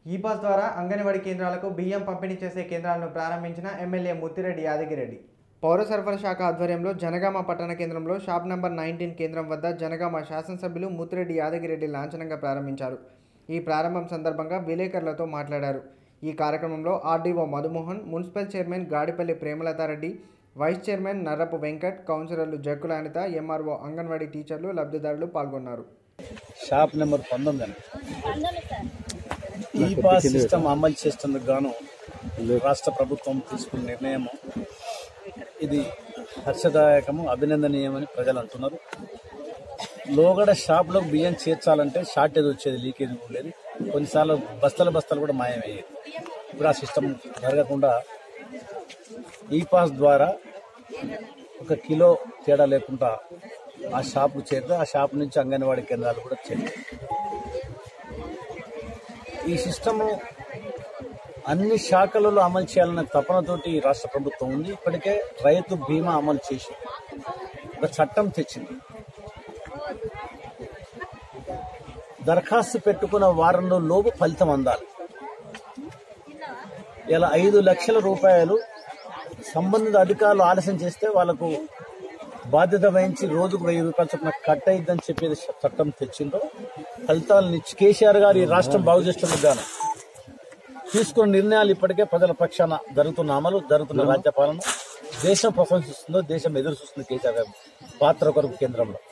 ఈ పాస్ ద్వారా అంగన్వాడీ కేంద్రాలకు బియ్యం పంపిణీ చేసే కేంద్రాలను ప్రారంభించిన ఎమ్మెల్యే ముత్తిరెడ్డి యాదగిరెడ్డి. పౌర సరఫరా శాఖ ఆధ్వర్యంలో జనగామ పట్టణ కేంద్రంలో షాప్ నంబర్ 19 కేంద్రం వద్ద జనగామ శాసనసభ్యులు ముత్తిరెడ్డి యాదగిరెడ్డి లాంఛనంగా ప్రారంభించారు. ఈ ప్రారంభం సందర్భంగా విలేకరులతో మాట్లాడారు. ఈ కార్యక్రమంలో RDO Madhumohan, municipal chairman Gadipalli Premalatha Reddy, vice chairman Narrapu Venkat, కౌన్సిలర్లు జక్కుల అనిత, ఎంఆర్ఓ, అంగన్వాడీ టీచర్లు, లబ్ధిదారులు పాల్గొన్నారు. షాప్ నెంబర్ 19 ఈ పాస్ సిస్టమ్ అమలు చేసేందుకు గాను రాష్ట్ర ప్రభుత్వం తీసుకున్న నిర్ణయం ఇది హర్షదాయకము, అభినందనీయమని ప్రజలు అంటున్నారు. లోగడ షాప్లో బియ్యం చేర్చాలంటే షార్టేజ్ వచ్చేది, లీకేజ్ ఉండేది, కొన్నిసార్లు బస్తాలు కూడా మాయమయ్యేది. ఇప్పుడు ఆ సిస్టమ్ జరగకుండా ఈ పాస్ ద్వారా 1 కిలో తేడా లేకుండా ఆ షాపుకు చేరితే ఆ షాప్ నుంచి అంగన్వాడీ కేంద్రాలు కూడా చేరుతాయి. ఈ సిస్టము అన్ని శాఖలలో అమలు చేయాలన్న తపనతోటి రాష్ట్ర ప్రభుత్వం ఉంది. ఇప్పటికే రైతు బీమా అమలు చేసి ఒక చట్టం తెచ్చింది. దరఖాస్తు పెట్టుకున్న వారంలో లోపు ఫలితం అందాలి. ఇలా 5 లక్షల రూపాయలు సంబంధిత అధికారులు ఆలస్యం చేస్తే వాళ్లకు బాధ్యత వహించి రోజుకు 1000 రూపాయలు చొప్పున కట్ అయిద్దని చెప్పేది చట్టం తెచ్చిందో ఫలితాలను కేసీఆర్ గారు ఈ రాష్ట్రం బాగు చేసేందుకు గాను తీసుకున్న నిర్ణయాలు ఇప్పటికే ప్రజల పక్షాన జరుగుతున్న అమలు, జరుగుతున్న రాజ్యపాలన దేశం ప్రశంసిస్తుందో, దేశం ఎదురు చూస్తుంది కేసీఆర్ గారి పాత్ర కొరకు కేంద్రంలో.